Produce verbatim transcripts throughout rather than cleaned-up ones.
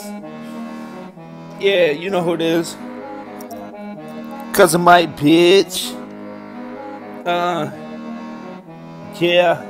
Yeah, you know who it is. Cause of my bitch. Uh, yeah.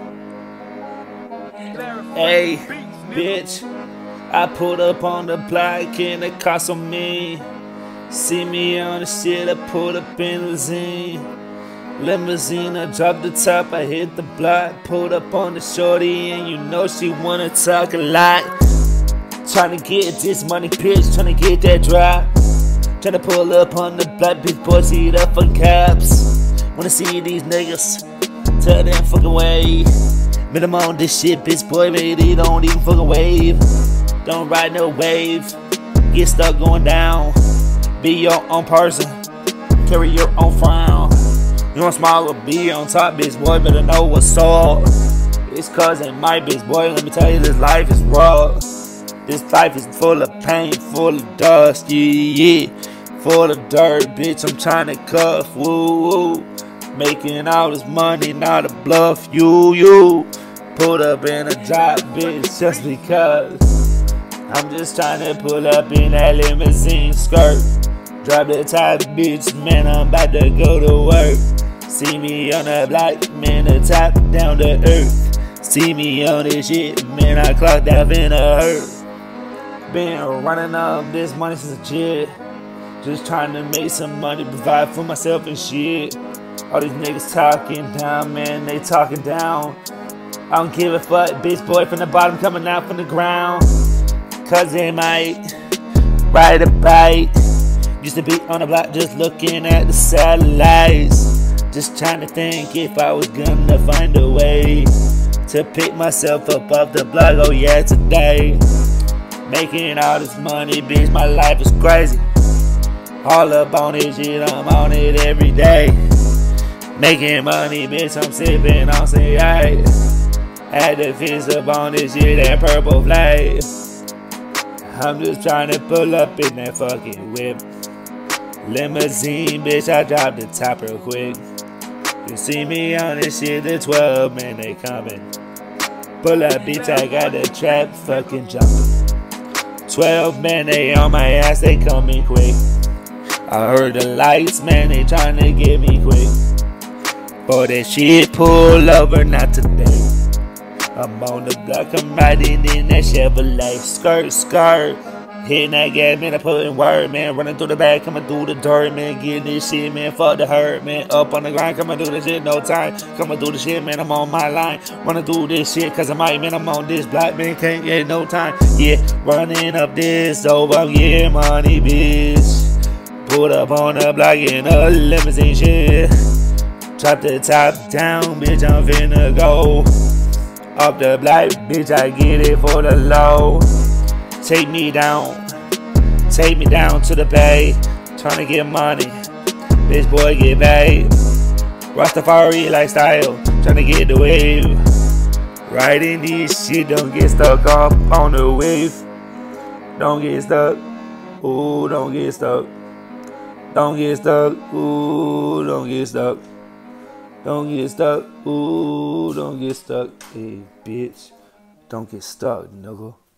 Hey, bitch. I put up on the block and it cost on me. See me on the shit, I put up in limousine. Limousine, I drop the top, I hit the block. Put up on the shorty and you know she wanna talk a lot. Tryna get this money, bitch, tryna get that drop. Tryna pull up on the block, bitch, boy, see the fucking cops. Wanna see these niggas, tell them fucking wave. Man, I'm on this shit, bitch, boy, baby, don't even fucking wave. Don't ride no wave, get stuck going down. Be your own person, carry your own frown. You want smile or be on top, bitch, boy, better know what's up. It's cause ain't my bitch, boy, let me tell you, this life is raw. This life is full of pain, full of dust, yeah, yeah. Full of dirt, bitch, I'm tryna cuff, woo, woo. Making all this money, not a bluff, you, you. Put up in a job, bitch, just because. I'm just tryna pull up in that limousine skirt. Drop the top, bitch, man, I'm about to go to work. See me on the block, man, the top down to earth. See me on this shit, man, I clocked out in a hurt. Been running up this money since a kid. Just trying to make some money, provide for myself and shit. All these niggas talking down, man, they talking down. I don't give a fuck, bitch, boy, from the bottom coming out from the ground. Cause they might ride a bike. Used to be on the block just looking at the satellites. Just trying to think if I was gonna find a way to pick myself up off the block, oh yeah, today. Making all this money, bitch, my life is crazy. All up on this shit, I'm on it every day. Making money, bitch, I'm sipping on say hey. Had to fix up on this shit, that purple flag. I'm just trying to pull up in that fucking whip. Limousine, bitch, I dropped the top real quick. You see me on this shit, the twelve, man, they coming. Pull up, bitch, I got the trap fucking jumping. twelve, man, they on my ass, they coming quick. I heard the lights, man, they tryna get me quick. For that shit, pull over, not today. I'm on the block, I'm riding in that Chevrolet. Skirt, skirt. Hitting that gas, man, I put in word, man. Running through the back, coming through the dirt, man. Getting this shit, man, fuck the hurt, man. Up on the grind, coming through this shit, no time. Coming through the shit, man, I'm on my line. Running through this shit, cause I'm out, man, I'm on this block, man. Can't get no time, yeah. Running up this, over, I'm getting money, bitch. Put up on the block in a limousine shit. Drop the top down, bitch, I'm finna go. Off the block, bitch, I get it for the low. Take me down, take me down to the bay. Tryna get money, bitch boy get paid. Rastafari lifestyle, tryna get the wave. Riding this shit, don't get stuck off on the wave. Don't get stuck, ooh, don't get stuck. Don't get stuck, ooh, don't get stuck. Don't get stuck, ooh, don't get stuck. Hey, bitch, don't get stuck, nigga.